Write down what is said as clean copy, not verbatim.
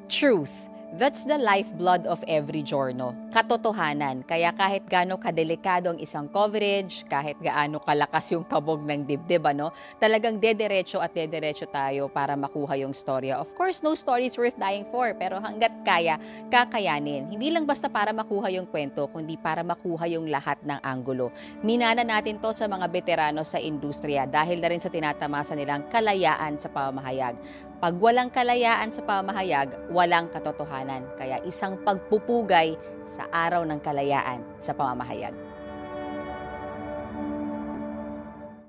Truth. That's the lifeblood of every journal. Katotohanan. Kaya kahit gaano kadelikado ang isang coverage, kahit gaano kalakas yung kabog ng dibdib, talagang dederecho at dederecho tayo para makuha yung storya. Of course, no story is worth dying for, pero hanggat kaya, kakayanin. Hindi lang basta para makuha yung kwento, kundi para makuha yung lahat ng anggulo. Minana natin to sa mga veterano sa industriya dahil na rin sa tinatamasa nilang kalayaan sa pamahayag. Pag walang kalayaan sa pamahayag, walang katotohanan. Kaya isang pagpupugay sa araw ng kalayaan sa pamamahayag.